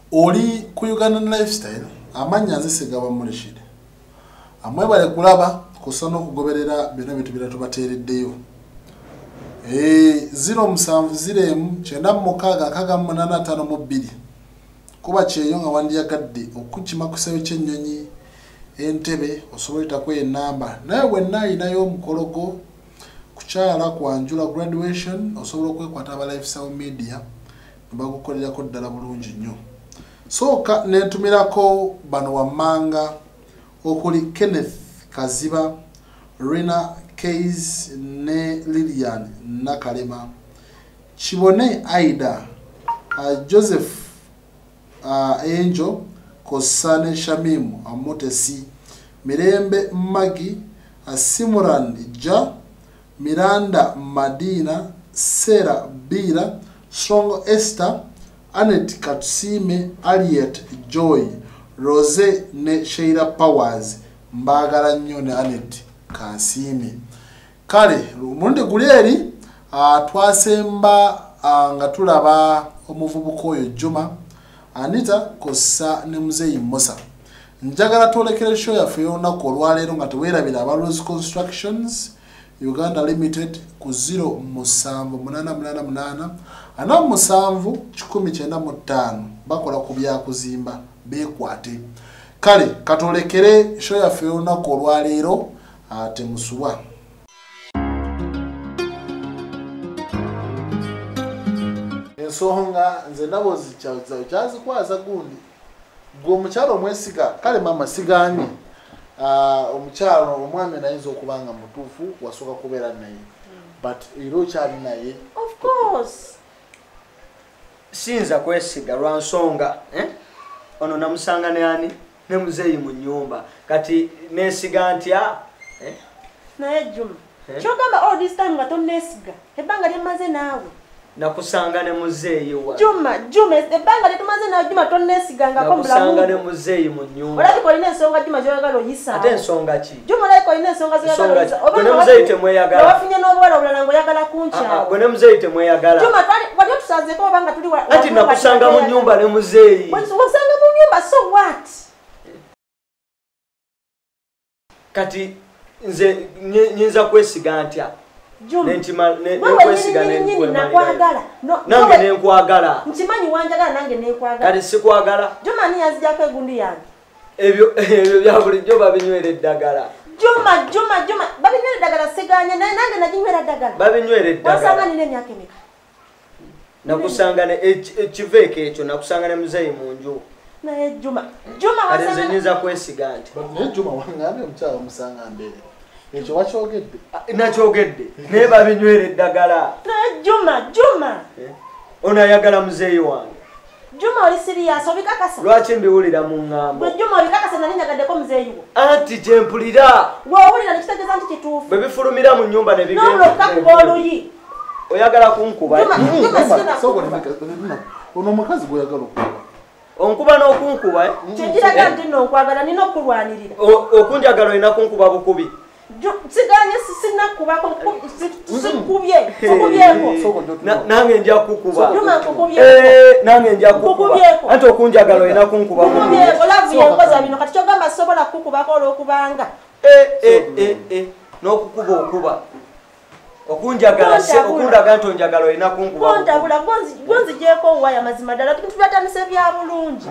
oli ku Uganda Lifestyle amanya nzisiga mulishide amwe bale kulaba kusano kugoberera bino bitu biratubatereddeyo 07098582 kuba kyeyo nga wandiyagadde okukima kusebe kyennyonyi entebe osobolita kwe namba naye bwenna ayinayo omukologo kukyala kwanjula graduation osobola okwekwata aba Lifestyle Media bagukolerako ddala bulungi nnyo soka nentumirako bano wammanga okuli Kenneth Kaziba Rena Keys ne Lilian Nakalema Chibone Aida Joseph Angel Kosane Shamimu Amotesi Mirembe Magi Simuran Ja Miranda Madina Sarah Bira Strong Esther Annette Katsime Aliet Joy Rose ne Sheila Powers mbagala nnyo ne Annette Kansime kale mulunde guleri twasemba nga tulaba omuvubuka oyo Juma Anita kosa ne Muzeyi Musa njagala twolekere show yaffe y'olunaku olwaleero nga tuweerabira aba Rose Constructions Uganda Limited ku 078888 71995 bakola ku byakuzimba bekwate kale katolekere show yaffe y'olunaku olwaleero ate musuwa ensonga nze nabo kyazikwaza gundi gwe omukyalo omwesiga kale mama siganye omukyalo omwami nayinza okubanga mutuufu wasooka kubeera naye but era okyali naye of course sinza kwesiga lwa nsonga ono namusanga ne ani ne Muzeyi mu nnyumba kati nesiga ntya naye Juma kyogamba all this time nga tonnesiga ebbanga lyemaze naawe nakusanga ne Muzeyi wa Juma ebbanga lyetumaze naawe Juma tonnesigangako nakusanga ne Muzeyi mu nnyumba olabika olina ensonga Juma gy'oyagala oyisa ate ensonga ki Juma olabika olina ensonga zoyagala oyisa oba ne Muzeyi temweyagala wafunye n'obuwala obulala ng'oyagala kunkyawa gwe ne Muzeyi temweyagala Juma wali otusanzeeko oba nga tuli ati nakusanga mu nnyumba ne Muzeyi wasanga mu nnyumba so what kati nze nyinza kwesiga ntya Juma nenkwesiga nenkwagala nange nenkwagala nkimanyi wanjagala nange nenkwagala kati sikwagala Juma ni yazijako egundi yange ebyo bya bulijjo babinywera eddagala Juma babinywera eddagala siganye naye nange naginywera eddagala babinywera eddagala wasanga nina emyaka emeka nakusanga ne ekiveeko ekyo nakusanga ne Muzeyi mu nju naye Juma kati nze nyinza kwesiga nti naye Juma wangambe omukyalo omusanga mbere ekyo wakyogedde nakyogedde naye babinywera eddagala naye Juma ono ayagala Muzeyi wange Juma oli serious obikakasa lwaki mbiwulira mu ŋŋambo gwe Juma obikakasa nali nyagaddeko Muzeyi wo anti kyempulira bw'owulira nekitegeeza nti kituufu bwe bifulumira mu nnyumba ne bigenda n'olwokukakuba oluyi oyagala kunkuba ono omukazi gweyagala okuba onkuba n'okunkuba kyekiraga nti nno nkwagala nina okulwanirira okunjagala olina kunkuba bukubi siganye sinakubako sikubye okubyeko nange nja kukuba nange nja kukuba Kukubyeko. anti okunjagala olina kunkuba okubyeko lavu yenkoza bino kati kyogamba sobola kukubako olwokubanga n'okukuba okuba okunjagala okundaga nti onjagala olina kunkuba kontabula gonzigyeko waya mazima ddala tubyatandise bya bulungi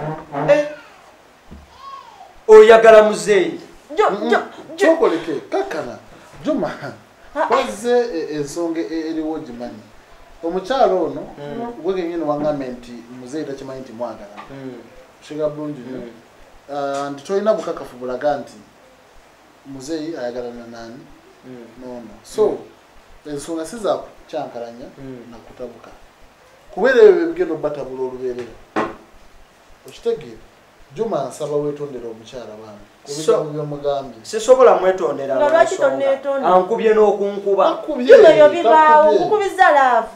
oyagala Muzeyi kyokoleke kakana Juma kwaze ensonga eriwo gimanyi omukyalo ono gwegenyini waŋŋambe nti Muzeyi takimanyi nti mwagala kiga bulungi nnyo nti tolina bukakafu bulaga nti Muzeyi ayagalana nani nono so ensonga siza kyankalanya nakutabuka kubeera ebyo bigenda obbatabula olubeerera okitegeera Juma nsaba weetondera omukyala wange kubiyomugambye sisobola mwetondera nga lwaki tonneetonda ankubye n'okunkuba Juma ebyo bibaawo nkukubiza laavu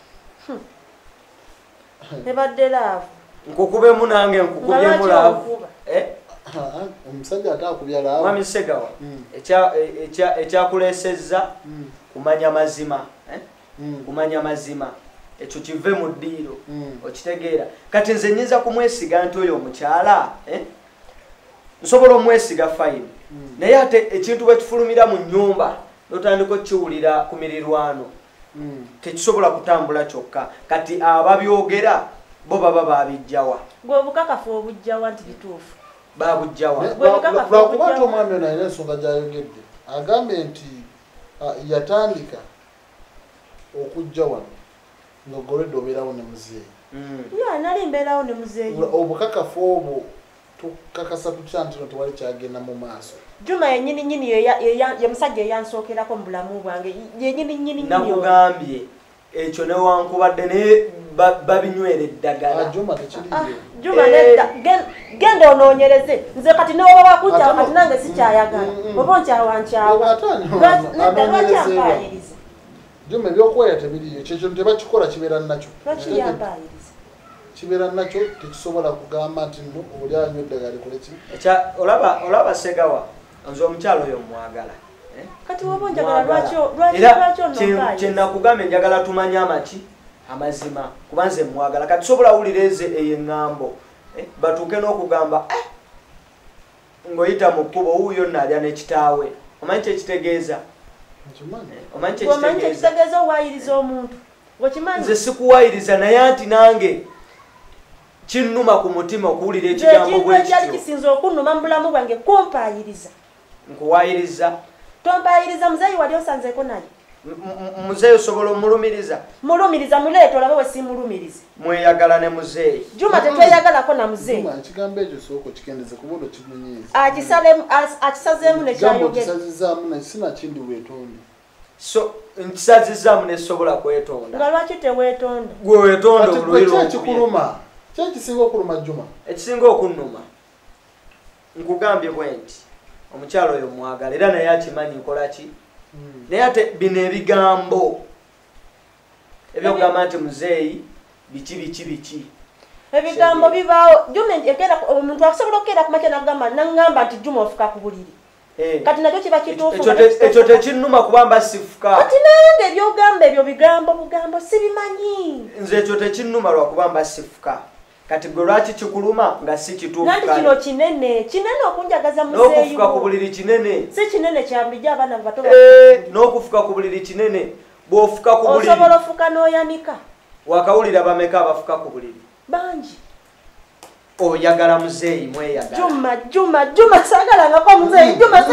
ebadde laavu nkukubemu nange nkukubyemu laavu omusajja atakubya laavu mwami Segawa ekyakuleesezza kumanya mazima ekyo kive mu ddiiro okitegeera kati nze nnyinza kumwesiga nti oyo omukyala nsobola omwesiga fine naye ate ekintu bwe kifulumira mu nnyumba notandika okiwulira ku mirirwano tekisobola kutambula kyokka kati ababyogera bo baba babijjawa gwe obukakafu obujjawa nti bituufu babujjawa lwakuba nti omwami ono alina ensonga gy'ayogedde agambye nti yatandika okujja wano ng'ogoledde obeerawo ne muzeeyi nali mbeerawo ne muzeeyi obukakafu obwo tukakasa tutya nti no tewali kyagenda mu maaso Juma yennyini ye musajja eyansookerako mu bulamu bwange yennyini nakugambye ekyo newankubadde naye babinywera eddagala Juma tekiriyo Juma nedda genda onoonyereze nze kati newoba wakujjawo kati nange sikyayagala oba nkyawankyawa lwaki ampaayiriza Juma ebyokweya tebiriyo ekyo kintu tebakikola kibeera nakyo lwaki yampaayiriza kibeera nakyo tekisobola kugamba nti no oli anywa eddagala likole ki olaba Segawa nze omukyalo oyo mwagala kati woba njagala lwaki ono kyenakugambye njagala tumanye amazima kuba nze mwagala kati sobola wulira ezo eyo eŋŋambo batuuke n'okugamba ng'oyita mu kkubo wuuyo naalya n'ekitaawe omanyi kyekitegeeza omanyi kyekitegeeza owayiriza omuntu nze sikuwayiriza naye anti nange kinnuma ku mutima okuwulira ekigambo bwekityo ekyali kisinza okunnuma mu bulamu bwange kumpaayiriza nkuwayiriza tompaayiriza muzeeyi wali osanzeeko naye muzeeyi osobola omulumiriza muleeta olabe we simulumirize mweyagala ne muzeeyi Juma tetweyagalako na muzeeyi ekigambo ekyo sooka okikendeze kubuulo kimunyiiza akisazeemu nekyayogera sinakindi weetonda so nkisazizaamu nesobola kwetonda nga lwaki teweetonda gwe weetonda oluliro kikuluma kyekisinga okuluma Juma ekisinga okunnuma nkugambye bwe nti omukyalo oyo mwagala era naye akimanyi nkola ki naye ate bino ebigambo ebyokugamba nti muzeeyi biki ebigambo bibaawo Juma omuntu asobola okukeera ku makya naŋŋamba nti Juma ofuka ku buliri kati nakyo kiba kituufu ekyo tekinnuma kubamba sifuka kati nange ebyogamba ebyo bugambo sibimanyi nze ekyo tekinnuma lwakubamba sifuka kati gwe lwaki kikuluma nga si kituufu nanti kino kinene okunjagaza muzeeyi n'okufuka ku buliri kinene si kinene kya bulijjo abaana bato n'okufuka ku buliri kinene bw'ofuka ku buliri osobola ofuka n'oyanika wakawulira bameka abafuka ku buliri bangi oyagala muzeeyi mweyagala Juma saagalangako muzeeyi Juma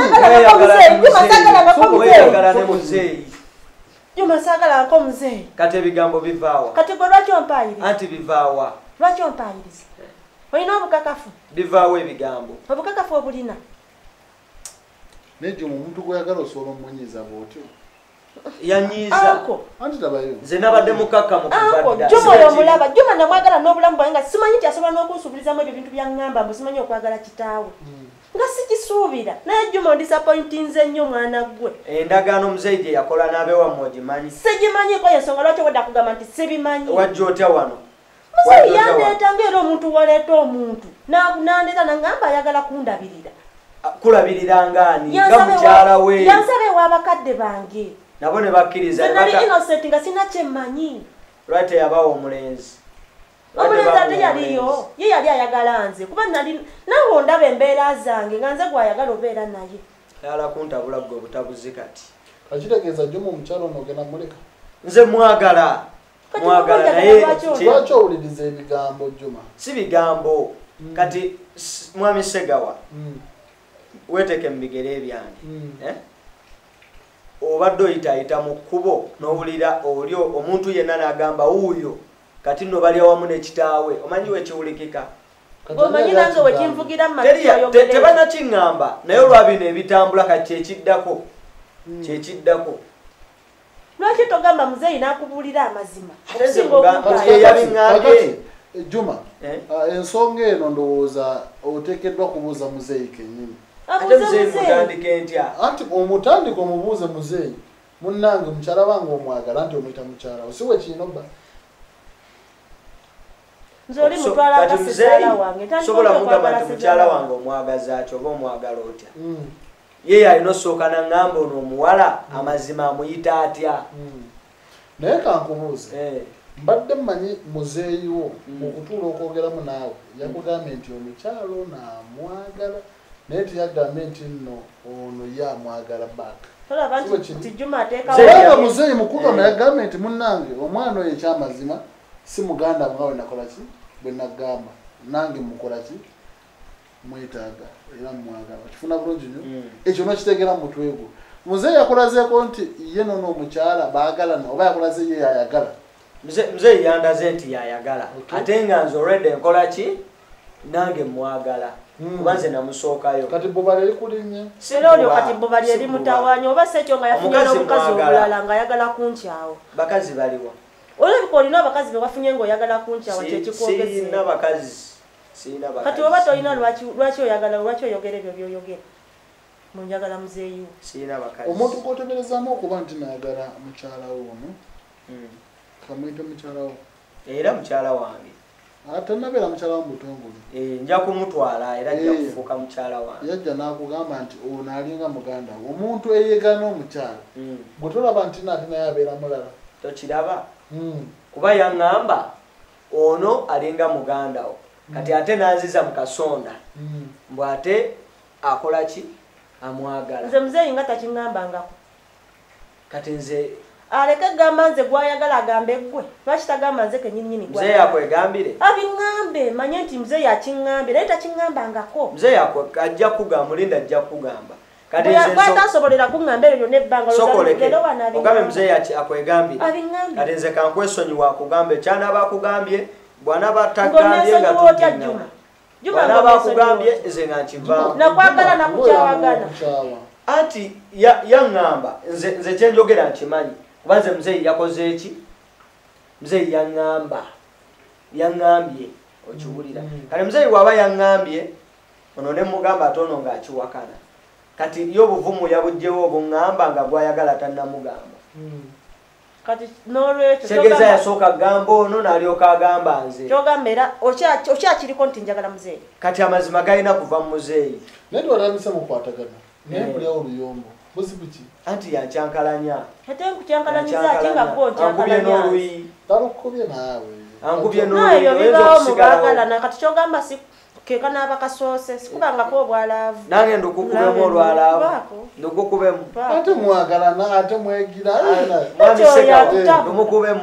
saagalangako muzeeyi kati ebigambo bivaawa kati gwe lwaki ompaayiriza anti bivaawa lwaki ompaayiriza olina obukakafu bivaawo ebigambo obukakafu obulina naye Juma omuntu gweyagala osobola omumunyiiza bwotyo yanyiiza anti tabayo nze nabadde mukakkamu kuva Juma oyo omulaba Juma namwagala n'obulamu bwange nga simanyi nti asobola n'okunsuubirizamu ebyo bintu byaŋŋamba mbu simanyi okwagala kitaawe nga sikisuubira naye Juma ondisappointinze nnyo mwana gwe endagaano muzeeyi gye yakola n'abewammwe ogimanyi sigimanyiko yensonga lwaki wedda kugamba nti sibimanyi wajja otya wano muzeeyi yandeetanga era omuntu waleeta omuntu nandeeta naŋŋamba ayagala kundabirira kulabirirangani nga mukyala we yansabe ew'abakadde bange nabo ne bakkiriza nali innocent nga sina kyemmanyi lwaki yabawa omulenzi ate yaliyo ye yali ayagala nze kuba nali nawe ondaba embeera zange nga nze gwayagala obeera naye ayala kuntabula gwe obutabuzi kati akitegeeza Juma omukyalo ono ogenda muleka nze mwagala naye lwaki owuliriza ebigambo Juma si bigambo kati mwami Segawa weeteke mu bigere ebyange obadde oyitaayita mu kkubo n'owulira olyo omuntu yenna n'agamba wuuyo kati nno bali awamu n'ekitaawe omanyi wekiwulikika omanyi nange wekinvugira mu tebanakiŋŋamba naye olwa bino ebitambula kati kyekiddako lwaki togamba muzeeyi n'akubuulira amazima yabiŋŋambye Juma ensonga eno ndowooza oteekeddwa kubuuza muzeeyi kennyini ate muzeeyi mutandike ntya anti omutandika omubuuze muzeeyi munnange mukyala wange omwagala nti omuyita mukyala we si we kiina obba nze oli mutwala akasezaala wange sobola mugamba nti mukyala wange omwagaza atyo oba omwagala otya ye alina osooka naŋŋamba ono omuwala amazima amuyita atya naye kankubuuze mbadde mmanyi muzeeyi wo okutuula okwogeramu naawe yakugambye nti omukyalo naamwagala naye teyagambye nti nno ono ye amwagala baaka. Kubanga muzeeyi mukugama yagambye nti munnange omwana oyo ekyamazima si muganda nga bwe nakola ki bwe nagamba nange mukola ki mwetaaga era mwagala kifuna bulungi nnyo ekyo nokitegeera mu mutwe gwo. Muzeeyi yakulazeeko nti ye nono omukyala baagalana oba yakulaze ye yayagala. Muzeeyi yandaze nti yayagala ate nga nze already nkola ki nange mwagala kuba nze namusookayo. Kati Bobali eri kulinnya era olyo kati Bobali eri mutawaanya oba si ekyo nga yafunye n'omukazi omulala ng'ayagala kunkyawo. Bakazi baliwa? Olabika olina abakazi be wafunye ng'oyagala kunkyawo kyekikwogezeewo. Sirina bakazi. Kati oba tolina lwaki oyagala lwaki oyogera ebyo by'oyogera mu njagala muzeeyi wo. Sirina bakazi. Omuntu k'oteberezaamu okuba nti nayagala mukyala wo ono kamwite mukyala wo era mukyala wange ate nabeera mukyala wo mutongole nja kumutwala era ajja kufuuka mukyala wange. Yajja n'akugamba nti ono alinga muganda wo omuntu eyeegana omukyala gwe tolaba nti naate naye abeera mulala tokiraba kuba yaŋŋamba ono alinga muganda wo kati ate nanziza mu kasonda mbw ate akola ki amwagala. Nze muzeeyi nga takiŋŋambangako kati nze aleke gamba nze gwayagala agambe ggwe lwaki tagamba nze kenyininyini muzeeyi akwegambire abiŋŋambe manye nti muzeeyi akiŋŋambe naye takiŋŋambangako. muzeeyi ajja kugamba mulinda ajja kugamba bwatasobolera kuŋŋamba eryo lyonna ebbanga ogambe muzeeyi akwegambire abiŋŋambe kati nze kankwesonyiwa akugamba ekyanaaba akugambye bw'anaaba tagambye nga tuginama bw'anaaba akugambye nze nga nkivaamu nakwagala nakukyawagana anti yaŋŋamba nze kyenjogera nkimanyi kuba nze muzeeyi yakoze eki muzeeyi yaŋŋambye okiwulira kale muzeeyi bw'aba yaŋŋambye ono ne mugamba ate ono ng'akiwakana kati yo obuvumu yabugjewo obuŋŋamba nga gwayagala tannamugamba kati n'olwekyo tegeeza yasooka gamba ono n'alyoka agamba nze kyogamba era okyakiriko nti njagala muzeeyi kati amazima galina kuva mu muzeeyi naye tiwalambisa mukwatagana naye mulyawo oluyombo buzibu ki anti yankyankalanya ate nkukyankalanyiza ati nga gwo ankubye n'oluyi talukubye naawe ankubye n'oluyibyo bibaawo mu baagalana kati kyogamba si keka n'aba kasoose sikubangako obwalaavu nange ndukukubemu olwalaavu ndukukubemu ate mwagalana ate mwegira ndumukubemu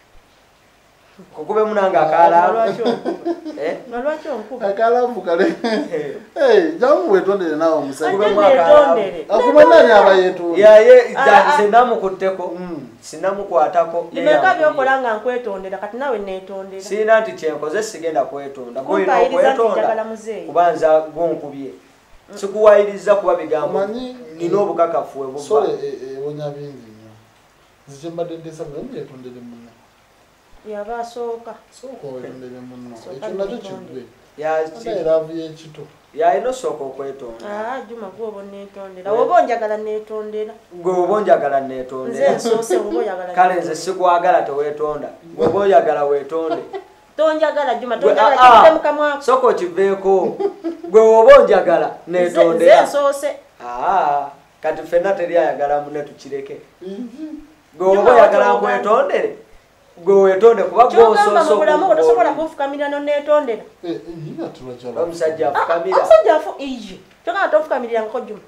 kukubemu nange akalaavu nalwaki onkuba akalaavu kale jamu wetondere naawe omusajja akumanani aba yetonda yaye nze namukutteko sinamukwatako imeka byokola nga nkwetondera kati nawe neetondera sirina nti kyenkoze sigenda kwetonda kumpayiriza nti njagala muzeeyi kuba nze gonkubye sikuwayiriza kuba bigambo nina obukakafu webuva sole ewonya bingi nnyo nze kyembadde nteesa muyetondere munna yaba asooka sooka wetondere munno ekyo nakyo kiggwe era avuye ekito yalina osooka okwetonda Juma gwoba neetondera oba onjagala neetondera gwe oba onjagala neetondera nze nsoose oba oyagala kale nze sikwagala teweetonda gwe oba oyagala weetonde tonjagala Juma tonjagala kivude mu kamwako sooka okiveeko gwe oba onjagala neetondera nze nsoose kati ffenna teri ayagala mune tukireke gwe oba oyagala nkwetondere gwe weetonde kuba kyogamba mu bulamu otosobola kunfukamirira noneetondera omusajja afukamira omusajja afu iye kyogamba tofukamirangako Juma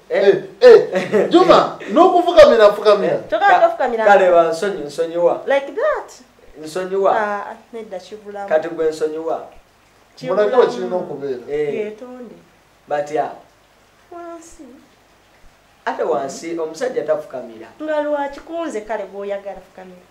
Juma n'okufukamira afukamira kyogamba tofukamira kale nsonyiwa like that nsonyiwa nedda kibulamu kati gwe nsonyiwa mulagiro kirina okubeera yeetonde batya wansi ate wansi omusajja tafukamira nga lwakikunze kale gwoyagala fukamira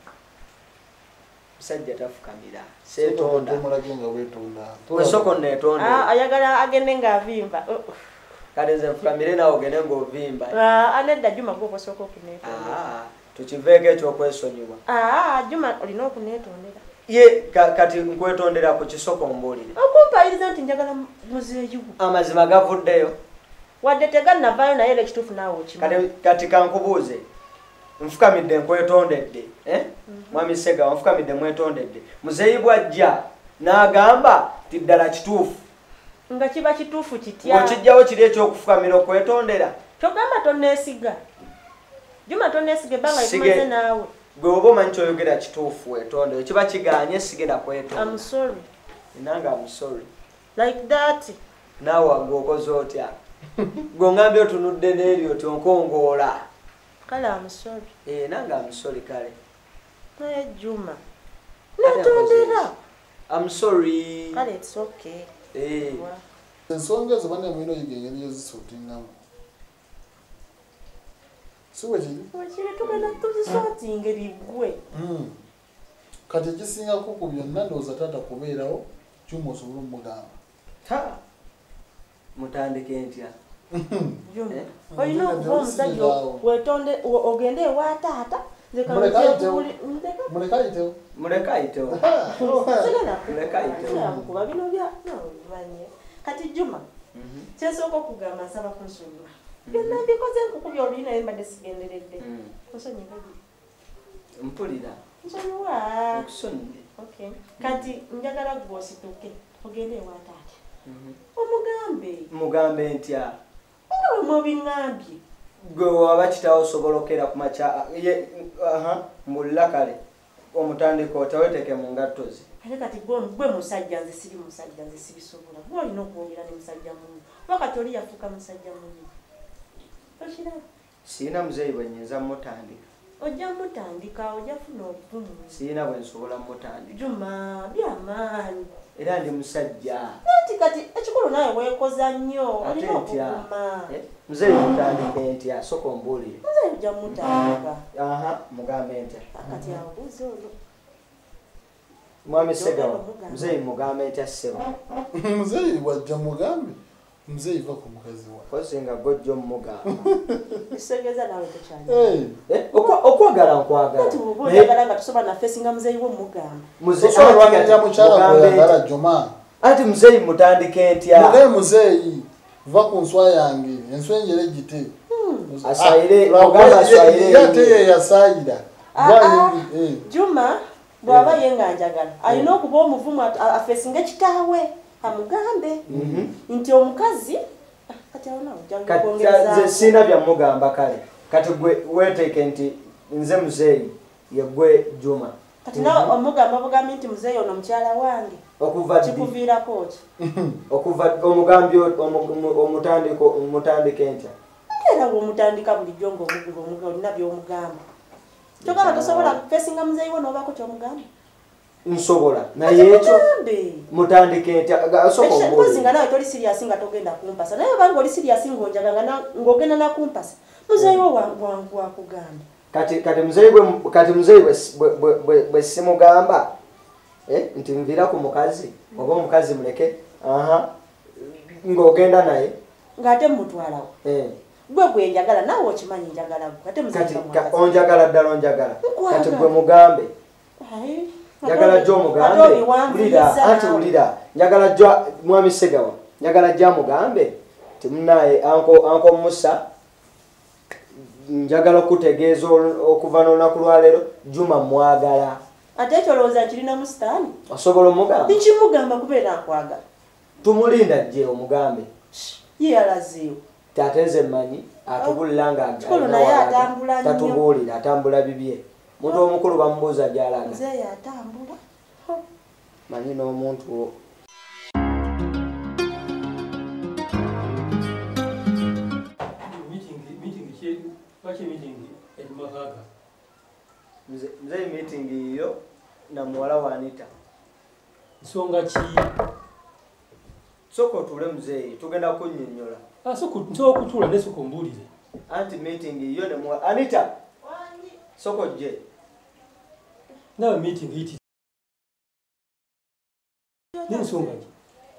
musajja tafukamira seetonda omulage nga weetonda wesoko neetonde ayagala agende ng'avimba kale nze nfukamire naawe ogende ng'ovimba nedda Juma gwoba osooka okuneetondera tukiveeko ekyokwesonyiwa Juma olina okuneetondera ye kati nkwetondera ku kisoko mbuulire okumpayiriza nti njagala muzeeyi gwo amazima gavuddeyo wadde tegannavaayo naye era ekituufu naawe okimanyi kati kankubuuze nfukamidde nkwetondedde mwami Sega nfukamidde mwetondedde muzeeyi bw'ajja n'agamba ti ddala kituufu nga kiba kituufu kitya okijjawo kiri ekyokufukamira okwetondera kyogamba tonneesiga Juma tonneesiga ebbanga litumaze naawe gwe oba omanyi kyoyogera kituufu wetonde kiba kiganye sigenda kwetonda. I'm sorry. Nanga I'm sorry. Like that. Nawe gwokoze otya? Gwe ngambye otunudde n'eryo tionkongoola. Kale I'm sorry. Nanga I'm sorry kale. Naye Juma. Netondera. I'm sorry. Kale it's okay. Ensonga ezo banne mulina oyiga engeri gyozisootingamu. Si bwe kiri? Wakiri tugenda tuzisootinga liggwe. Kati ekisingako ku byonna ndowooza taata kubeerawo Juma osobola omugamba. Mutandike ntya? Juma. Olina okuba omusajja wetonde ogende ewa taata. Mulekayitewo. Mulekayitewo. Kuba bino banye. Kati Juma. Kyesooka okugamba nsaba kunsonyiwa. Byonna mbikoze nkukubya olulina naye mbadde sigenderedde. Nsonyiwa. Mpulira. Nsonyiwa. Okusonyiwe. Okay. Kati njagala gwe osituke ogende ewa taata. Omugambe. Mugambe ntya? Nga bwe mubiŋŋambye. Gwe waba kitawo osobola okera ku makya mbulira kale omutandika otaweteeke mu ngatto ze. Ate kati gwe musajja nze siri musajja nze sibisobola. Gwe olina okwogera ne musajja munno. Wakati oli yafuuka musajja munno. Okiraba? Siina muzeeyi bwe nnyinza mutandika. Ojja mutandika ojja funa obuvumu. Siina bwe nsobola mutandika. Juma byamaanyi. Era ndi musajja. Kati ekikulu naye weekoza nnyo olina okukuma. Muzeeyi mutandike ntya sooka ombuulire. Muzeeyi ojja mutandika. Mugambe ntya. Kati abuuze olwo. Mwami Segawa, muzeeyi mugambe ntya ssebo. Muzeeyi bw'ajja mugambe. Muzeeyi va ku mukazi wa. Kosinga gojjo mugamba. Kisegeza nawe tokyali. Okwagala nkwagala. Kati bw'oba oyagala nga tusoba na fesinga muzeeyi wo mugamba. Muzeeyi lwaganya mukyala gw'oyagala Juma. Ati muzeeyi mutandike ntya. Mugaye muzeeyi va ku nswa yange enswa enjere gite. Asayire mugamba asayire. Yate ye yasaayira. Juma bw'aba yenga njagala alina okuba omuvumu afesinga kitaawe amugambe nti omukazi kati awo nze siina byamugamba kale kati gwe weeteeke nti nze muzeeyi ye gwe Juma kati nawe omugamba bugambi nti muzeeyi ono mukyala wange okuva kikuviirako ki okuva omugambye omutandike ntya era bw'omutandika bulijjo ng'omuguba olina by'omugamba kyogamba tosobola fesinga muzeeyi wo n'obaako ky'omugamba nsobola naye ekyo mutandike ntya sokozi nga nawe toli siriasi nga togenda kumpasa naye obanga oli siriasi ng'ogenda nakumpasa muzeeyi wo wangu wakugamba kati muzeeyi bwe simugamba nti nvira ku mukazi oba omukazi muleke ng'ogenda naye ng'ate mumutwalawo gwe gwenjagala naawe okimanyi njagala gwe ate muzeeyi onjagala ddala onjagala kati gwe mugambe njagala jjo omugambe wulira njagala jjo mwami Segawa njagala jjo amugambe timunaye anko Musa njagala okutegeeza okuva n'olunaku lwaleero Juma mwagala ate ekyo olowooza nkirina mu sitaani osobola omugamba nkimugamba kubeera nkwagala tumulinda jje omugambe ye alazeewo ate nze mmanyi atubulira nga naye atambula nnyo tatubuulira atambula bibye muntu omukulu bamubuuza gy'alaga muzeeyi atambula manyi n'omuntu wo muzeeyi meeting iyo na muwala wa Anita nsonga ki sooka otuule muzeeyi tugenda kunnyonnyola nsobola okutuula ne sooka ombuulire anti meeting iyo ne muwala Anita sooka ojje nawe meeting iti n'ensonga ki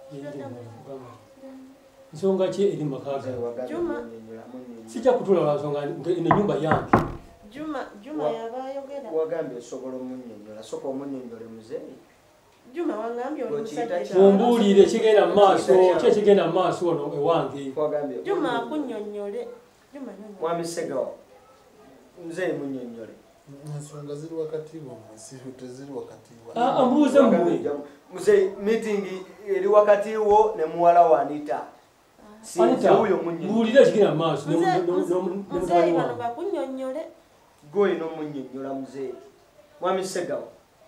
nsonga ki eri mumaka sijja kutuula lwa nsonga enyumba yange Juma yabayogera wagambye osobola omunnyonnyola sooka omunnyonnyole muzeeyi Juma wangambye oli musajja ombuulire kigenda mu maaso ki ekigenda mu maaso ono ewange Juma akunnyonnyole mwami Segawa muzeeyi munnyonnyole ensonga ziri wakati wo teziri wakati wo mbuuze mmwe muzeeyi meeting eri wakati wo ne muwala wa Anita mbuulire ekigenda mu maaso muzeeyi bano bakunnyonnyole gwe olina omunnyonnyola muzeeyi mwami Segawa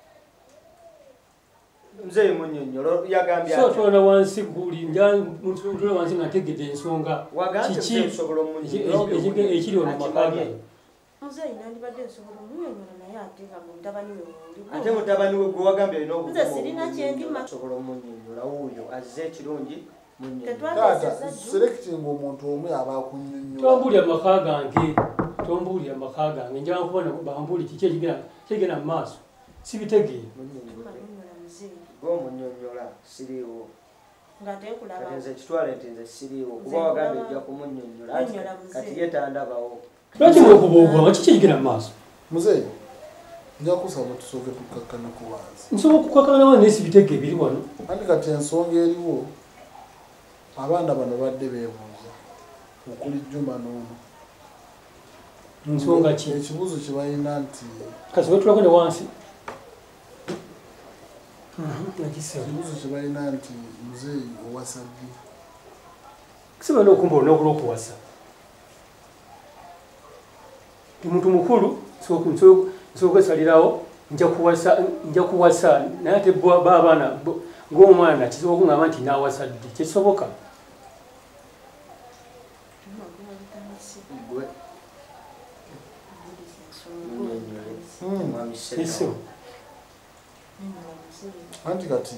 mzee Munyonyo yagambye so tona wansi buli ntula wansi ngategedde ensonga kiki ekiri ono makaga muzeeyi nandibadde nsobola omunyonyola naye ate nga mutabani we ate mutabani we gwe wagambye alina nze sirina kyendima osobola omunyonyola wuuyo azze ekirungi taata selecting omuntu omu aba akunyonyola tombulya amaka gange tombulya amaka gange njala nkubona bambuli kiki ekigenda mu maaso sibitegeera gwomunyonyola siriiwo nze kitwale nti nze siriiwo kuba wagambye ojja kumunyonyola kati ye tandabawo lwaki mwekubaogwanga kiki ekigenda mu maaso muzeeyi nja kusaba tusooke tukakkana ku wansi nsobola okukakkana wansi naye sibitegeera biri wano andi kati ensonga eriwo abaana bano badde beebuuza okuli Juma n'ono nsonga ki ekibuuzo kye balina nti kasobola tulako ne wansi ekibuuzo kye balina nti muzeeyi owasa ddi kisobola n'okumba olunaku lw'okuwasa omuntu mukulu nsobola okwesalirawo nja kuwasa naye ate baabaana ng'omwana kisobola okungamba nti naawasa ddi kyekisoboka anti kati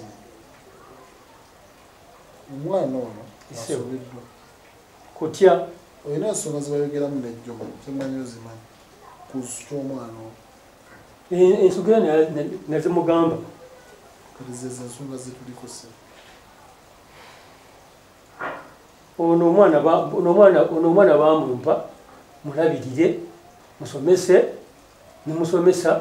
omwana ono asubiddwa kutya olina ensonga zebayogeramu nejjuma kyemanyi ozimanyi ku ky'omwana ono ensogera nazimugamba kati zeza ensonga zetuliko se ono omwana bamumpa mulabirire musomese nimusomesa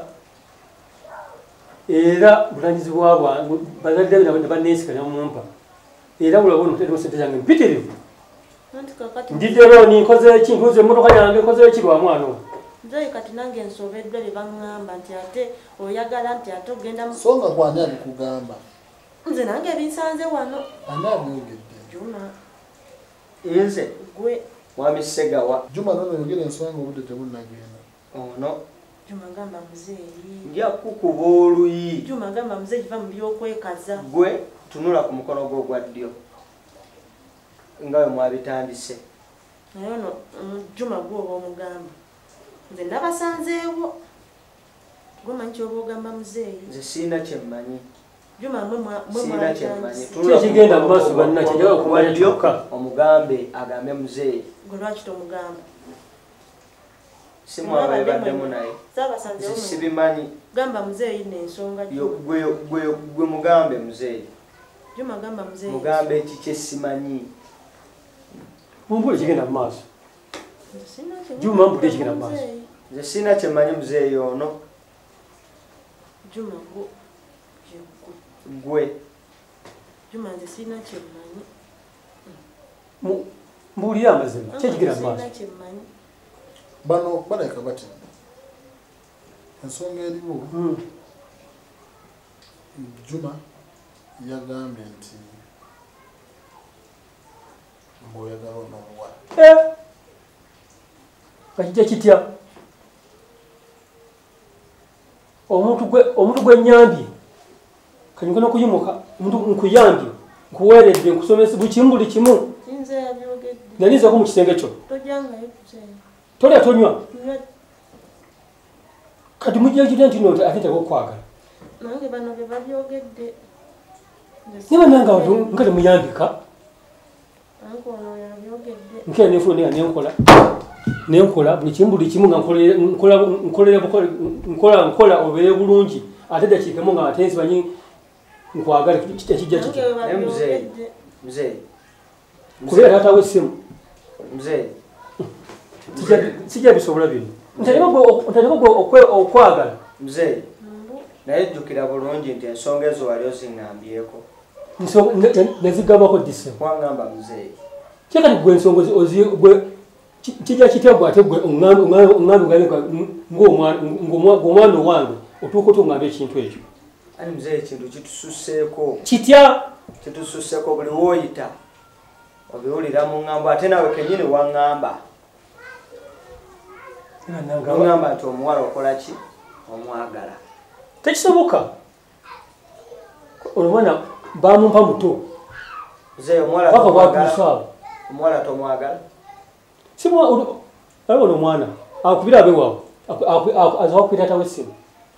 era bulanyizibwa bwange bazadde ne banneesiganya mumpa era bulabona omuteetemu sente zange mpitirivu ndiddero ninkoze eki ntuuza emmotoka yange nkoze eki lwa mwana ono nzeeyi kati nange ensobeddwa bye baŋŋamba nti ate oyagala nti ate ogenda so nga kwani abikugamba nze nange ebinsanze wano ani abyogedde Juma nze gwe mwami Segawa Juma nono yogera ensonga obudde tebunnagenda ono Juma gamba muzeeyi nja kukuba oluyi Juma gamba muzeeyi va mu byokwekaza gwe tunula ku mukono gwo ogwa ddyo nga bwe mwabitandise naye ono Juma gwe oba omugamba nze nabasanzeewo gwemanyi kyoba ogamba muzeeyi nze siina kyemmanyi Juma siina kyemmanyi kyekigenda mu maaso banna kyejala okumanya kyokka omugambe agambe muzeeyi gwe lwaki tomugamba simwabaebaddemu naye sibimanyi gamba muzeeyi n'ensonga gwe mugambe muzeeyi Juma gamba muzeeyi mugambe eki kyesimanyi mumbule kigenda mu maaso Juma mbule kigenda mu maaso nze siina kyemmanyi muzeeyi ono Juma gwe Juma nze siina kyemmanyi mbuulire amazima kyekigenda mu maaso bano baleka bati ensonga eriwo Juma yagambye nti ng'oyagala on'omuwala kakijja kitya omuntu gwennyambye kanyugana okuyimuka omuntu nkuyambye nkuweeredde nkusomesa buli kimu nalinzako mu kisenge kyo tolya tonywa kati mujja kitya nti noti ate ntaka okukwagala nange bano bye babyogedde niba nange nga temuyambika nkera nenfuna nenkola buli kimu nga nkola obeere bulungi ate dakiikemu nga ate nsimanyi nkwagala ekijja kitya muzeeyi kubeera taatawo essimu muzeeyi sijja bisobola bino ntaleka gwe okwagala muzeeyi naye jjukira bulungi nti ensonga ezo wali oziŋŋambyeko nezigambako disemu kwangamba muzeeyi kyekati gwe ensonga kijja kitya gwe ate gwe oŋŋambe ng'omwana owange otuuka otuŋŋamba ekintu ekyo ani muzeeyi ekintu kitususseeko kitya kitususseeko buli wooyita obiwulira mu ŋŋambo ate nawe kennyini waŋŋamba oŋŋamba nti omuwala okola ki omwagala tekisoboka olumwana bamumpa muto Mzee omwala paka tomwagala. bwakusawo Omwala tomwagala. aliwo nomwana akubira abe waawe azawakwira tawe essimu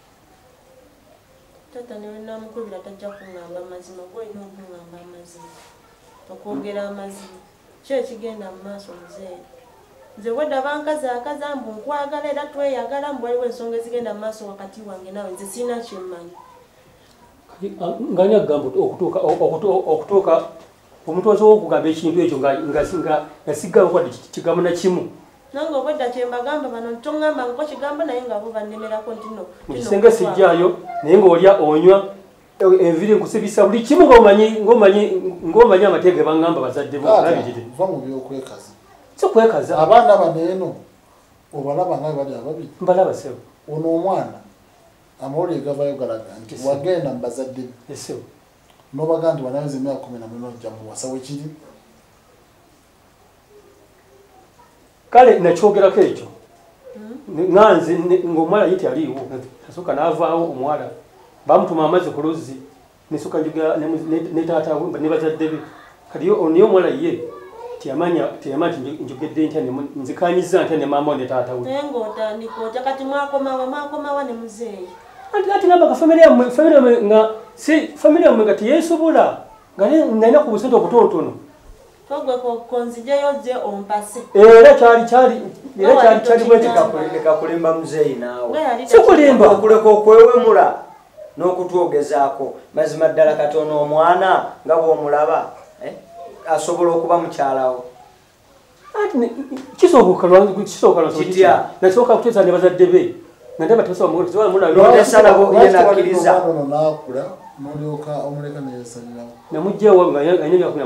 tata niwe namukubira tajja kuŋŋamba amazima gwolina okuŋŋamba amazima okwogera amazima ki ekigenda mu maaso muzeeyi nze wedda bankazaakaza mbu nkwagala era tweyagala mbu waliwo ensonga ezigenda mu maaso wakati wange nawe nze sirina kyemmanyi nganya kugamba okutuuka omuntu osobola okugamba ekintu ekyo nga sigamba kwadde kigambo na kimu nange obwedda kyembagamba bano toŋŋambangako kigambo naye nga bo bannemerako nti no mukisenge sijjaayo naye ngaolya onywa enviri nkusibisa buli kimu ng'omanyi amateeka gebaŋŋamba bazadde bolabirire va mu byokwekaza sikwekaza abaana bano eno obalaba nga bali ababiri mbalaba sebo ono omwana amawulire gavayo galaga nti wagenda mu bazadde be esebo nobaga nti wanaweza emyaka 14 ojja muwasa wekiri kale nakyogerako ekyo nanze ngaomuwala ye tyaliiwo asooka n'avaawo omuwala bamutuma amazzi ku luzzi nesooka njogera ne taata ne bazadde be kati niye omuwala ye teyamanya nti njogedde ntya nzikanyiza ntya ne maama ne taata we naye ng'otandika otya kati mwakomawa ne muzeeyi ati namba famire yammwe nga si famire yammwe nga teyeesobola nga nalina ku busente obutonotono ogwe konzijeyo gye ompase era kyali Lekakulimba muzeeyi naawe. sikulimba Okuleka okwewemula n'okutwogezaako mazima ddala katono omwana nga bw'omulaba asobola okuba mukyalawo. kisooka Kitya? nasooka kuteesa ne bazadde be nga ndaba nakula nolyoka omuleka neyesalirawo namugjawo nga alina emyaka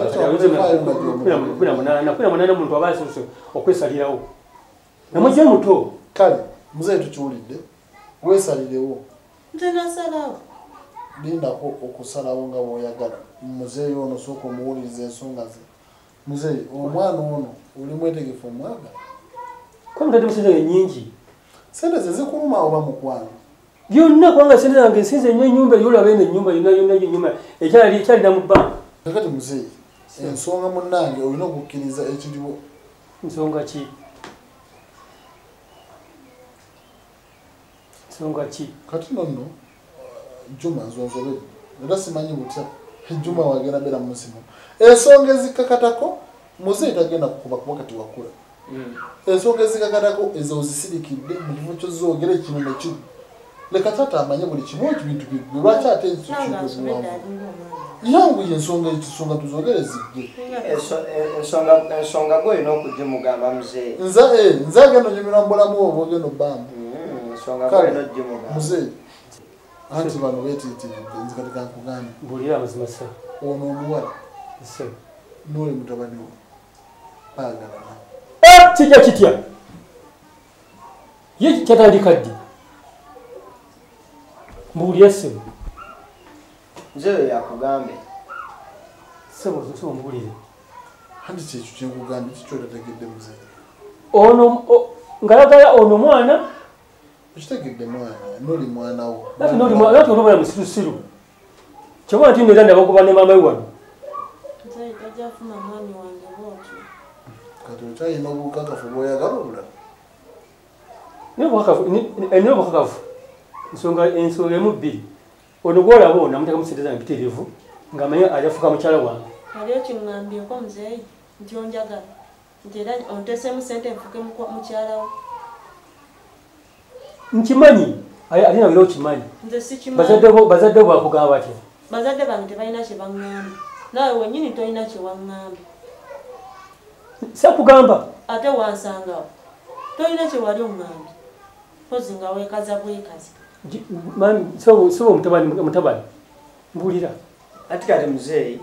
16 omuntu aba asoose okwesalirawo namugja muto kale muzeeyi tukiwulidde weesalirewo nze nasalawo lindako okusalawo nga bw'oyagala muzeeyi ono sooka omuwuliriza ensonga ze muzeeyi omwana ono oli mwetegefu omwagala kwamutadde musente nyingi sente ze zikuluma oba mukwano byonna kubanga sente zange nsinze nnyo ennyumba eyolaba eno ennyumba yonna ennyumba ekyalina mu bbanka kakati muzeeyi ensonga munnange olina okukkiriza ekiriwo nsonga ki kati nonno Juma nzonzobere era simanyi butya Juma wagenda bera mu musimu ensonga ezikakatako muzeeyi tagenda kukuba kuba kati wakula ensonga ezikakatako ezo ozisirikidde mu kifo kyozogera ekino nekino leka taata amanye buli kimu ebintu bigwe lwaki ate yangu ensonga tuzogere zigwe Ensonga gwolina okugimugamba muzeeyi. nze agenda onyumira mu bulamu obwo ogenda obbamba muzeeyi anti bano beetiitiridde nze kati kankugambe mbuulira amazima sa ono omuwala n'oli mutabani wo baagalana kijja kitya ye kyatandika ddi mbuulira ssebo nzeeyo yakugambe ssebo mbuulire anti kyekyo kyenkugambye kikyotategedde muzeeyi ono ngalagala ono mwana okitegedde mwana n'oli mwana wo ati olobala musirusiru kyobona nti nera nabagoba ne maama we wano nzeeyi tajjafuna mwami wange bwotyo kati okyalina obukakafu bw'oyagala obulala naye obukakafu ensonga emu bbiri ono gwolaba ono namuteka musenteza mpitirivu ng'amanyi ajafuka mukyala wange aliyo kiŋŋambyeko muzeeyi nti onjagala nti era onteesemu sente nfuke mukyalawo nkimanyi ate nabira okimanyi nze sikimanyi bazadde bwakugamba batya bazadde bange tebalina kye baŋŋamba naawe wennyini tolina kye waŋŋamba sakugamba ate wansangawo tolina kye wali oŋŋambye pozi nga weekaza bwekaza soba mutabani mbuulira ati kati muzeeyi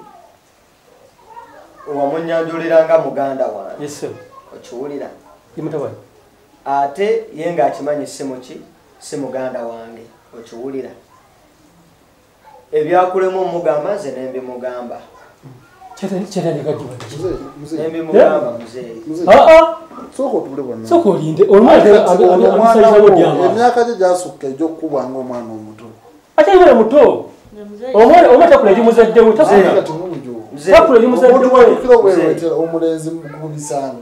wamunyanjuliranga muganda wange okiwulira mutabani ate ye ng'akimanyi si muganda wange okiwulira ebyakulemu omugamba nze nembimugamba muzeeyi nembimugamba muzeeyi soko tule bonna soko olinde omwana abisayiza lodyango emyaka gye gyasukka egy'okukubwa ng'omwana omuto ate mwana muto omwana takula eri muzadde we takula eri muzadde we omulenzi mukubisanga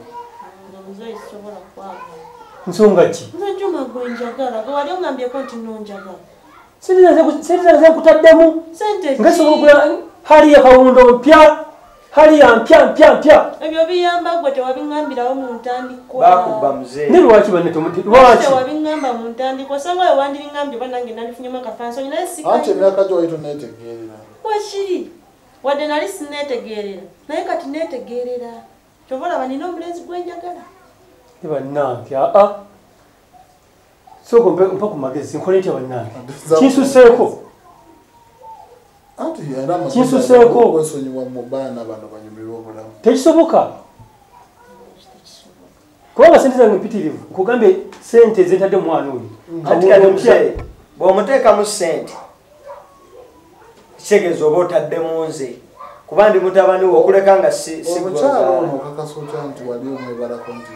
nsonga ki Juma gwenjagala wali ongambyeko nti nonjagala sente nkutaddemu ngasobola hali yakawundo mpya hali ya mpya ebyo biyamba gwe tewabiŋŋambirawo mu ntandikwa bakuba muzee ne lwaki banne lwaki tewabiŋŋamba mu ntandikwa osanga wewe wandiriŋŋambye oba nange nandifunyemu akafansonyi naye anti emyaka gyo waito neetegeerera wakiri wadde nali sineetegeerera naye kati neetegeerera kyova olaba nina omulenzi gwenjagala bannange soko mpa ku magezi nkole ntya bannange kinsuseeko kinsuseeko kwesonyiwa mu baana bano banyumirwa obulamu tekisoboka kubanga sente zange mpitirivu nkugambye sente zentadde omwana oyo kati kati muzee bw'omuteekamu sente kitegeeza oba otaddemu nze kuba ndi mutabani we okuleka nga omukyalo ono okakasa otya nti wali omwebalako nti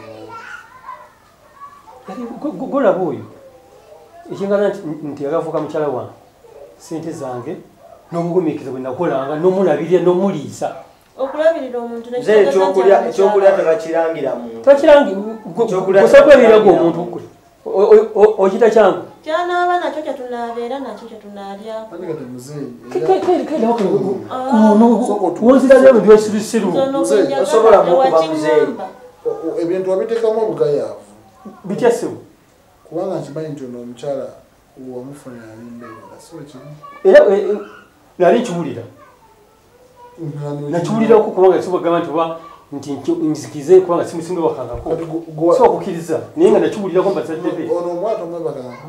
golaba oyo ekingana nti yagavuka mukyala wange sente zange n'obugumiikiriza bwe nakolanga n'omulabirira n'omuliisa okulabirira omuntu ekyokulya tebakirangira mutosakwebiraga omuntu gwe okita kyangu kyanaaba nakyo kyetunaabeera nakyo kyetunaalya wonzira nebintu byesirusiru osobola mukuba muzeeyi ebintu wabiteekamu obugayaavu bityasibu kubanga nkimanyi nti ono omukyala wamufunira alimbeera so kimu era nali nkiwulira nakiwulirako kubanga kisobagamba nti oba nti nzikize kubanga simusimbe bakangako so okukkiriza naye nga nakiwulirako mbazadde be ono omwata omwebakangako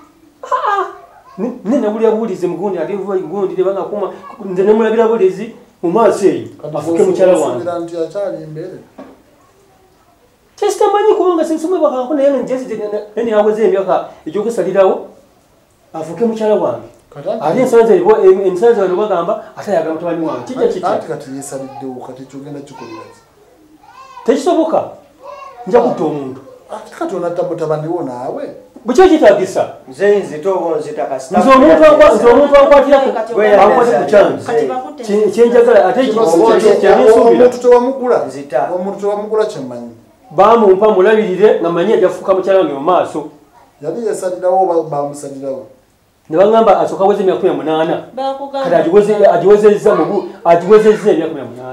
ne nawulira buwulizi mugundi ate gundi nebangakuma nze nemulabira buwulizi mu maaso eyo afuke mukyala wange nti akyali embeere kyesitamanyi kubanga simusimbe bakangako naye nga njesienaweza emyaka egyokusalirawo afuke mukyala wange ate ensanze wano bagamba ate ayagala mutabani wange kijja kitya anti kati yeesaliddewo kati kyogenda kikolera tekisoboka nja kutta omuntu kati onatta mutabaniwo naawe bukyo ekitaagisa nze nzita oba nzita kasita nze omuntu ankwatira ku kyange kyenjagala ate omuntu tewamugula omuntu tewamugula kyemmanyi bamumpa mulabirire nga manyi ajafuuka mukyala wange mu maaso yali yeesalirawo oba bamusalirawo ne bagamba asooka aweza emyaka 18 kati agiwezezza emyaka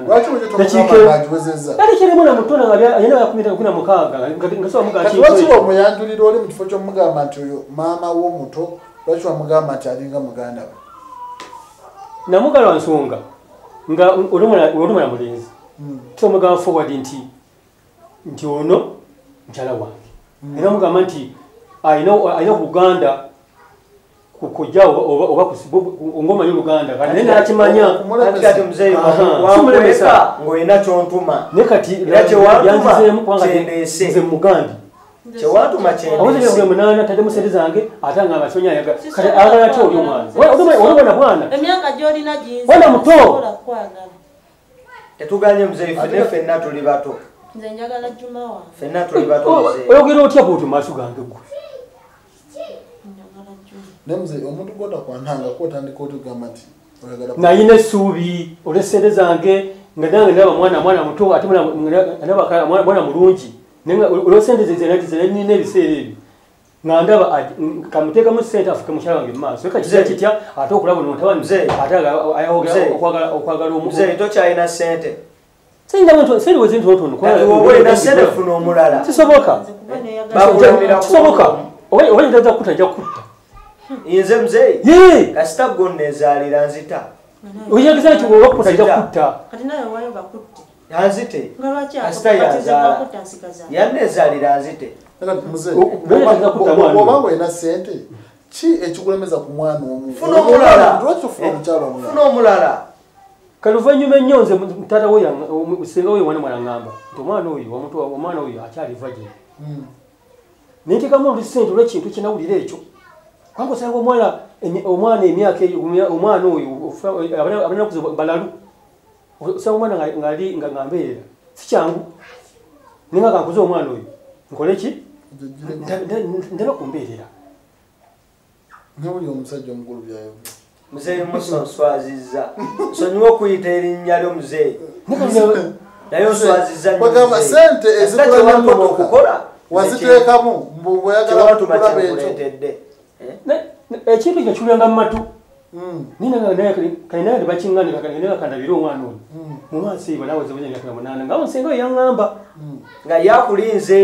18 kati kiremu na mutona nga ayina ya 16 nga soba mugamba lwaki wamuyanjulira oli mu kifo kyomugamba nti oyo maama w'omuto lwaki wamugamba nti alinga muganda we namugala wa nsonga nga olumala mulenzi tomugamba forward nti ono mukyala wange era mugamba nti ayina ku Luganda kujja oba ngomanyi Luganda kati nakimanya kati muzeeyi wakuleka ng'olina kyontuma ne kati era yanzizeemu kubanga kyendeese nze mugandi kyewantuma kyendeese munana tadde musente zange ate nga abasonya ayaga kati agala atya oli omwana olubona bwana emyaka gy'olina ginzi bwana muto tetuganye muzeeyi ffenna tuli bato nze njagala Juma wange ffenna tuli bato muzeeyi oyogera otya bwoti maaso gange gwe nemuze omuntu gwotakwananga kwotandika otugamba nti nayina essuubi olw'essente zange nga nange ndaba mwana muto ate mwana mulungi olw'essente zenina ebiseera ebyo nga ndaba kamuteekamu ssente afuke mukyala wange mu maaso eka kiza kitya ate okulaba nomutabani ate okwagala muzeeyi tokyalina ssente sente wezintonotono olina ssente funa omulala kisoboka oba njaza kutta nja kutta nze muzeeyi kasita gonneezaalira nzita oyageza nti olwakuta nja kutta yanzite kasita yazaala yanneezaalira nzite obanga olina ssente ki ekikulemeza ku mwana omu funa omulala funa omulala kale oluvannyuma ennyo nze taata we senga we mwana ngamba nti omwana oyo akyaliva gye nentekamu olusente olwekintu kyenawulira ekyo kubanga osanga omwana emyaka omwana oyo abanakuze balalu osanga omwana nga mbeerera si kyangu ninga kankuze omwana oyo nkole ki ndaba kumbeerera n'oli omusajja omukulu byayo muzeeyi musonswazizza nsonyiwa okuyita erinnya ly'omuzeeyi naye oswazizza bagamba sente ezikola okukola waziteekamu bw'oyagala kulaba ekyo ekintu ekyo kiwulanga mu matu kalinaye tebakiŋŋanika kalinaye kandabire omwana ono mu maaso eyo naawe zebanya emyaka 8 nga onsenga oyo yaŋŋamba nga yakulinze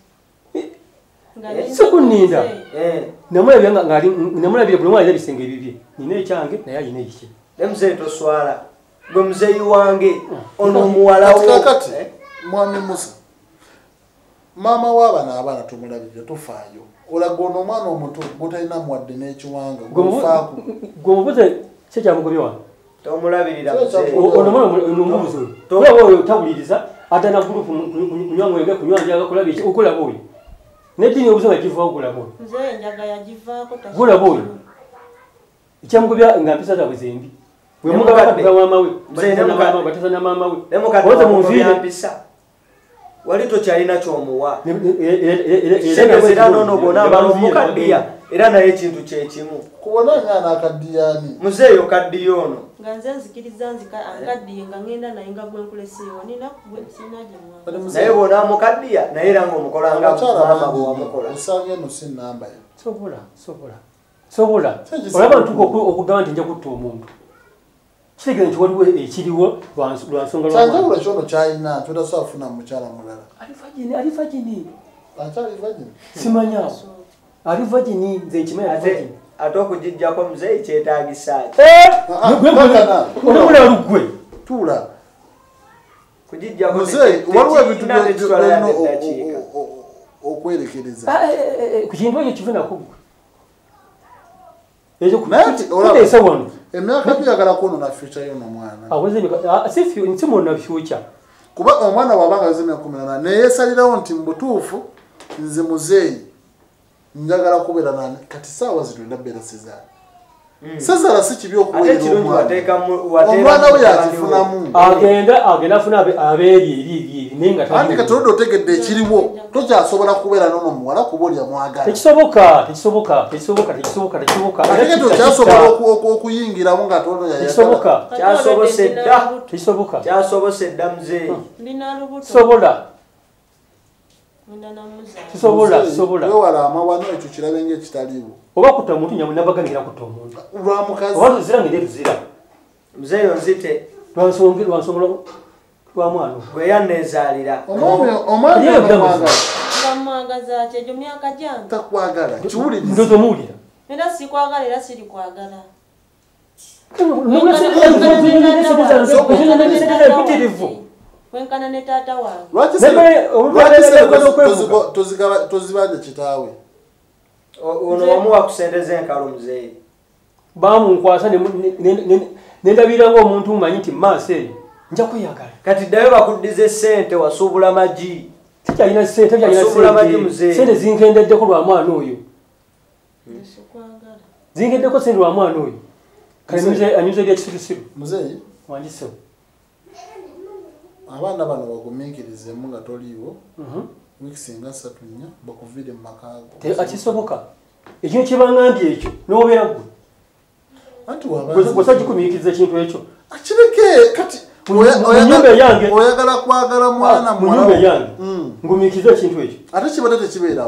sikuninda namulabire buli mwana ebisenge ebibye nina ekyange naye alina ekye ne muzeeyi toswala gwe muzeeyi wange ono omuwalawo kakati mwami Musa maama w'abana abaana tumulabirira tufaayo olaga ono omwana omuto gotalina mwadde n'ekiwanga gwefaako gwe mubuze kyekyamugobye wange tomulabirira ono mwana omubuze olaba oyo tawuliriza atana gurupu kunywa mwenge kunywa njaga kulaba eki okulaba oyo neddiini obuze nga givaako kulaba oyo nze enjaga yagivaako kulaba oyo ekyamugobya nga mpisa zaabwe zembi bwemugabaa maama we batesa na maama we oze munviire wali tokyalina kyomuwa era nono bona bamukaddiya era naye ekintu kyekimu kubona ngaana akaddiyani muzeeyo kaddiya ono nga nze nzikiriza ankaddiye nga ngenda naye nga gwenkuleseewo nina sinagimwa naye bona amukaddiya naye era ngaomukolanga maama bwe wamukola osanga eno si nnamba yo sobola olaba ntuka okugamba nti nja kutta omuntu kitegeeza nti waliwo ekiriwo lwansonga kyanjawulo kyono kyalina ntodaso afuna mukyala mulala ali vagini akyali vagini simanya ali vagini nze nkimanya ate okugijjako muzeeyi kyetagisaaki onomulalu gwe tuula kugijjako muzeeyi waliwo ebintu byolina okwerekereza ku kintu ekyo kifunako gwe ekyo kuteesa wano emyaka tuyagala kwonona future y'ono mwana si mwonna future kuba omwana wabanga azimya 18 neyesalirawo nti mubutuufu nze muzeeyi njagala kubeera nani kati saawa zino ndabbeera Sezaala Sezaala si kibi okuweera omwana we yakifunamu agenda afuna abeeri eri naye nga anti kati oludde otegedde ekiriwo tokyasobola kubeera n'ono muwala kuba olya mwagala tekisoboka ate kati okyasobola okuyingiramu nga tono kyasobose dda muzeeyi wewala amawano ekyo kirabe ngaekitaliwo oba kutta omuntu nabaganira kutta omuntu lwa mukazi oba tuzira ngeri tuzira muzeeyi onzite lwansonga lwa mwana gwe yanneezaalira omwami mwagaza ki egyo myaka gyange takwagala kiwuliriza ndozo muwulira era sikwagala era sirikwagala wenkana ne taata wange tozibanja kitaawe ono wamuwa kusendeza enkalo muzeeyi bamunkwasa nendabira ngaomuntu mumanyi nti maaso eyo nja kweyagala kati ddayo bakuddize sente wasuubula magi tekyalina sente zinkendeddeko lwa mwana oyo zinkeddeko sente lwa mwana oyo kale anyuza ebyakisirusiru muzeeyi wangisewo abaana bano bagumiikirizemu nga toliiwo wiiki singa 3 4 bakuviire mu makaago akisoboka ekintu kyebangambye ekyo n'obeera gwe anti wasagikumiikiriza ekintu ekyo akireke kati oyagala kwagala mwana mu nyumba eyange ngumiikiriza ekintu ekyo ate kibadde tekibeerawo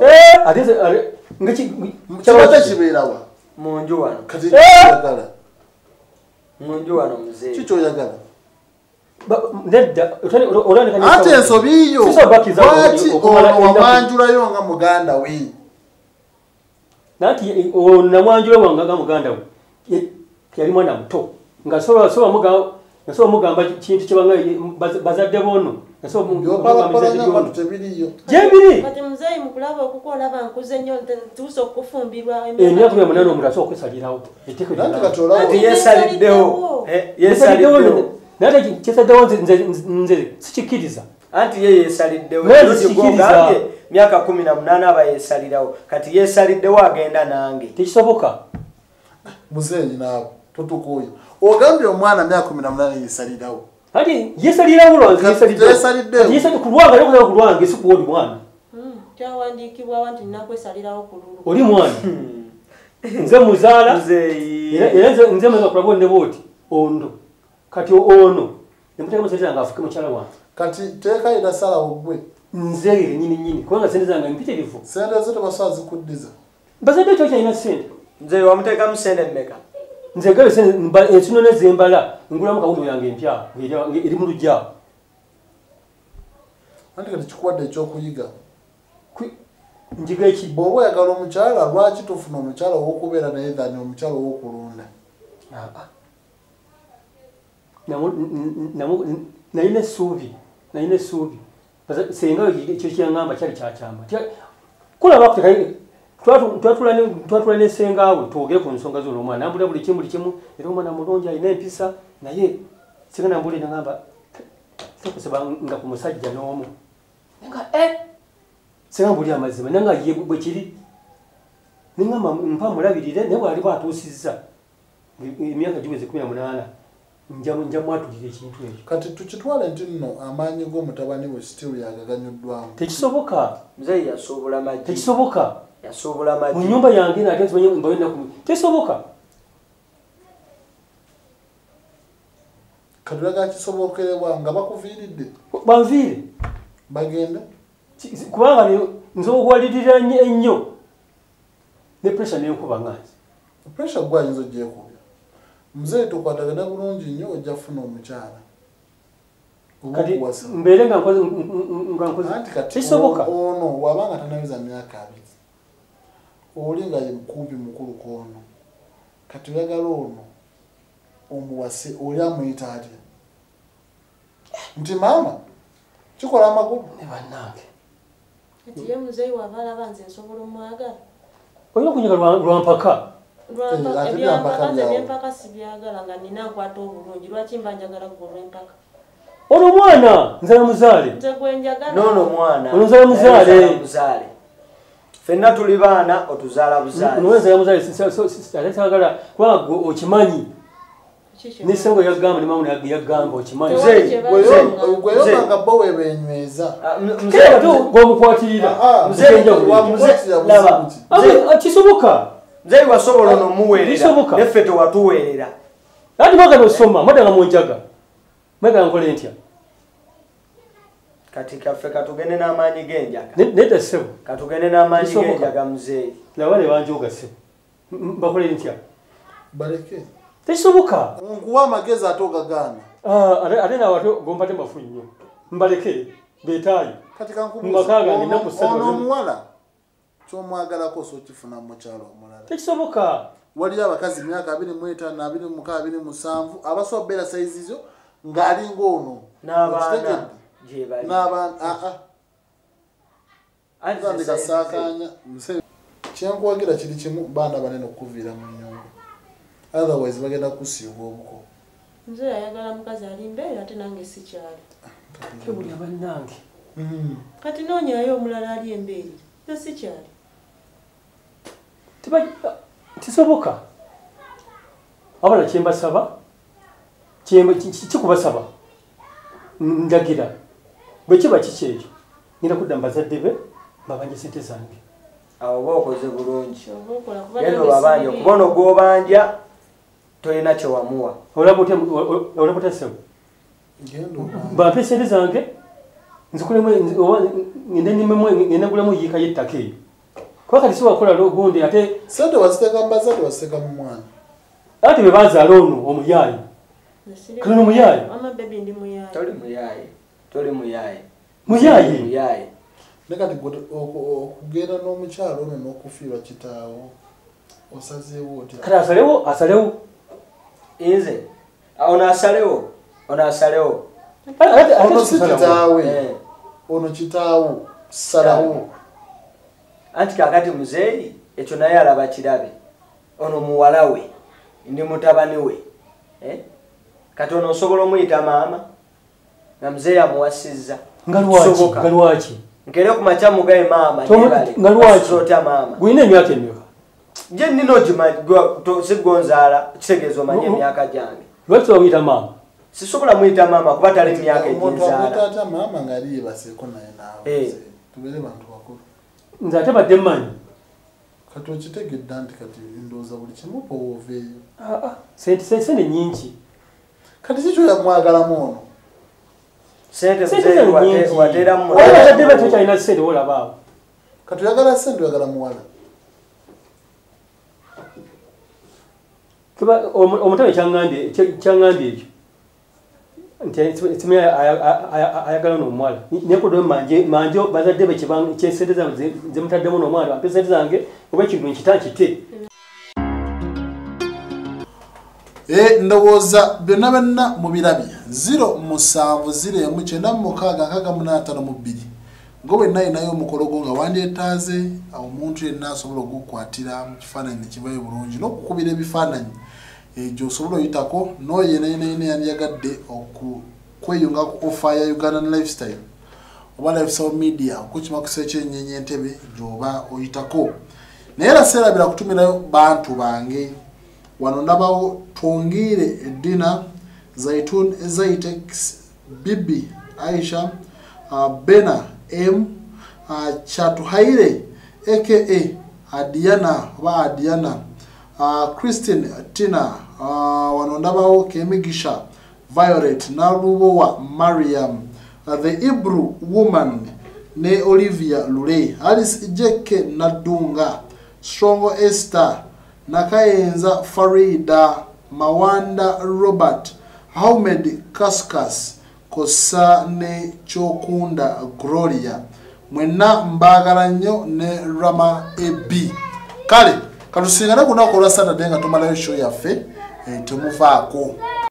kibadde kibeerawa mu nju wano kati oyagala mu nju wano muzeeyi kikyoyagala ate ensobi yo lwaki ono wamwanjulayo nga muganda we nati namwanjula wanga nga muganda we yali mwana muto nga soba mugamba kintu kibanga bazadde bono gyebiri kati muzeeyi mukulaba okukola bankuze nnyo tuusa okufumbirwa emyaka 8 omuntu asobola okwesalirawo kati yeesaliddewo nate kyesaddewo nze sikikkiriza anti ye yeesaliddewo ekigongambye myaka 18 aba yeesalirawo kati yeesaliddewo agenda nange tekisoboka muzeeyi naawe totukuuyo ogambye omwana myaka 18 yeesalirawo ati yeesalirawo lwange ku lwange si kuwoli mwana kyawandiikibwawo nti nakwesalirawo ku lulu. Oli mwana. Nze muzaala. Era nze maze kulaba ne bwoti ondo. Kati ono nemuteka musajja nga afuke mukyala wange. Kati teeka ida sala ogwe. Nze nyini kubanga sente zange mpitirivu. Sente zote basazi kuddiza. Bazadde kyo kyalina sente. Nze wamuteeka mu sente mmeka? Nze gabe sente ensino nezembala ngulamu kawundu yange empya eri mu lujja. Anti kati kikuwadde ekyokuyiga. Njiga eki bw'oba oyagala omukyala lwaki tufuna omukyala ow'okubeera naye dhani omukyala ow'okulunda? Nalina essuubi senga ekyo kyaŋŋamba kyali kyakyamba kulaba twatula nesengaawe twogere ku nsonga zino omwana ambulira buli kimu era omwana mulungi alina empisa naye singa nambulira nagamba tekusaba nga ku musajja n'omu nga singa mbulira amazima nanga ye bwe kiri ningamba mpa mulabirire naye bwali bwatuusizza emyaka giweze 18 nja mwatulira ekintu ekyo. Kati tukitwale nti nno amaanyi g'omutabani we still yagaganyuddwamu. Tekisoboka. Muzeeyi yasuubula magi. Tekisoboka. Yasuubula magi. Mu nnyumba yange nate nsimanyi mbayina ku. Tekisoboka. Kadulaga kisobokerebwa nga bakuviiridde. Banviire. Bagenda. Kubanga nze okuwalirira ennyo ne pressure n'enkuba nganzi. Pressure gwa yinza ogyekubya. Mzee tukwatagana bulungi nnyo ojja kufuna omukyala. Kati mbeere nga nkoze tekisoboka. Ono wabanga tanabiza myaka 2. Oli nga ye mukumbi mukulu kono. Kati oyagala ono omuwase oli amuyita atya? Nti maama kikola amakulu ne bannange. Kati ye muzeeyi wavala banze nsobola omwagala. Oyina kunyiga lwampaka. Ebyempaka sibyagala nga nina nkwata obulungi lwaki mba njagala golw'empaka. Ono mwana nzala muzaale. Nze gwe njagala. Nono mwana. Ono nzala muzaale. Fenna tuli baana otuzaala buzaale. Ono nzala muzaale sagala kubanga okimanyi. Nisengo yagamba ne mamu yagamba okimanyi. Gweyomanga bo webenyweza. Kera gwomukwatirira. Kisoboka. Nzeeyi wasobola onomuweerera neffe tewatuweerera. Ati mwagala osoma mwagala munjaga. Mwagala nkole ntya? Kati kaffe katugende n'amaanyi g'enjaga. Nedda ssebo. Katugende n'amaanyi g'enjaga muzeeyi. Laba ne banjoga ssebo. Bakole ntya? Baleke. Tekisoboka. Nkuwa amagezi ate ogagaana. Ate nawe ate gompate mafu nnyo. Mbaleke beetaayo. Kati kankubuuza ono omuwala kyomwagalako sokifuna mu kyalo omulala. Tekisoboka. Waliyo abakazi myaka 25, 26, 27 abasobera saizi zo ng'alinga ono. N'abaana ndikasakanya kyenkwagira kiri kimu baana banene okuviira mu nnyumba. Otherwise bagenda kusiiga obuko. Nze ayagala mukazi ali mbeera ate nange sikyali. Kebuli abannange. Kati noonyayo omulala ali embeeri. Nze sikyali. Tisoboka. Abana kyembasaba kikubasaba ndagira bwe kiba kiki ekyo ngenda kudda mbazadde be babanje sente zange. Awo oba okoze bulungi. Genda obabanja kubona ogw'obanja tolina kyewamuwa. Olaba otya ssebo? Bampe sente zange nzikulemu ngenda ngulemu yiika y'ettaka eyo. Kuba kati siwakola gundi ate sente waziteeka mu bazadde waziteeka mu mwana. Ati bwe bazaala ono omuyaayi. Kano omuyaayi. Mama baby ndi muyaayi. Toli muyaayi. Toli muyaayi. Muyaayi. Muyaayi. Ne kati okugenda n'omukyalo ono n'okufiirwa kitaawo osazeewo otya? Kati asalewo. Nze ono asalewo. Ono si kitaawe. Ono kitaawo salawo. Anti kakati muzeeyi ekyo naye alaba kirabe. Ono muwala we ndi mutabani we. Kati ono osobola omuyita maama nga muzeeyi amuwasizza. Nga lwaki? Nkere ku makya mugaye maama yebale. Nga lwaki? Otya maama. Gwina emyaka emeka? Je nino ogimanyi sigonzaala kitegeeza omanye emyaka gyange. Lwaki wamuyita maama? Sisobola muyita maama kuba tali emyaka eginzaala. Omuntu amuyita atya maama nga ali yeebaseeko naye naawe. Tubeere bantu bakulu. nze ate badde mmanyi kati okitegedde nti kati ndowooza buli kimu oveeyo sente nyingi kati kikyoyamwagalamu ono sente wateramu badde batokyalina sente olabaawo kati oyagala sente oyagala muwala omutebe kyaŋŋambye ekyo nti simanyi ayagala n'omwala nekodo manje bazadde kyesente zange zemutaddemu n'omwala ampe sente zange oba ekintu nkite ndowooza byonna byonna mubirabye 070198652 ngo bwenna ayinayo omukolo gwo nga wandyetaaze omuntu yenna asobola okukwatira mu kifaananyi nekivayo bulungi n'okukubira ebifaananyi egyo osobola oyitako noyenayina yandiyagadde okweyunga ku offer ya Ugandan Lifestyle oba Lifestyle Media okukima ku search enyenyi Entebbe gy'oba oyitako naye era seerabira kutumirayo bantu bange wano ndabawo twongere Edina Zaitun Zaitex Bibi Aisha Bena M Chatuhaire aka Adiana oba Adiana Christine Tina wano ndabawo Kemigisha Violet Narubowa Mariam the Hebrew woman ne Olivia Lule Alice Jeke Nadunga Strongo Esther Nakayenza Farida Mawanda Robert Ahmed Kaskas Kosa ne Chokunda Gloria mwena mbagala nnyo ne Rama Ebi kale katusingana kunakola Saturday nga tumalayo show yaffe temuvaako